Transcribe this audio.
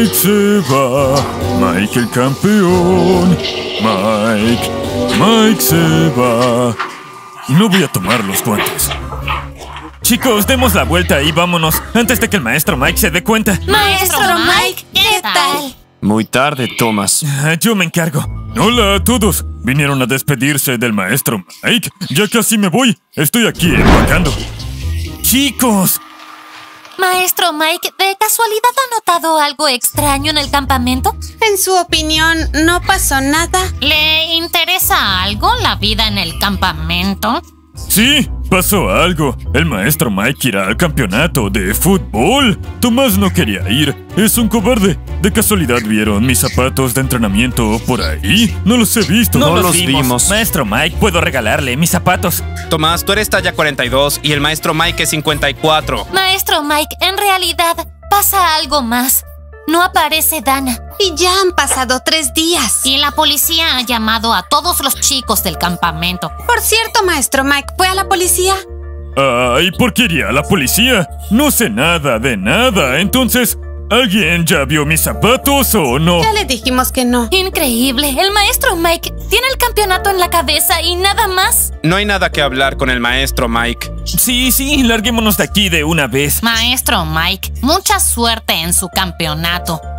Mike se va. Mike el campeón. Mike se va. No voy a tomar los guantes. Chicos, demos la vuelta y vámonos antes de que el maestro Mike se dé cuenta. Maestro Mike, ¿qué tal? Muy tarde, Thomas. Yo me encargo. Hola a todos. ¿Vinieron a despedirse del maestro Mike? Ya casi me voy. Estoy aquí empacando. Chicos. Maestro Mike, ¿de casualidad ha notado algo extraño en el campamento? En su opinión, no pasó nada. ¿Le interesa algo la vida en el campamento? Sí, pasó algo. El maestro Mike irá al campeonato de fútbol. Tomás no quería ir. Es un cobarde. ¿De casualidad vieron mis zapatos de entrenamiento por ahí? No los he visto. No los vimos. Maestro Mike, puedo regalarle mis zapatos. Tomás, tú eres talla 42 y el maestro Mike es 54. Maestro Mike, en realidad pasa algo más. No aparece Dana. Y ya han pasado 3 días. Y la policía ha llamado a todos los chicos del campamento. Por cierto, maestro Mike, ¿fue a la policía? Ay, ¿por qué iría a la policía? No sé nada de nada. Entonces, ¿alguien ya vio mis zapatos o no? Ya le dijimos que no. Increíble. El maestro Mike tiene el campeonato en la cabeza y nada más. No hay nada que hablar con el maestro Mike. Sí, larguémonos de aquí de una vez. Maestro Mike, mucha suerte en su campeonato.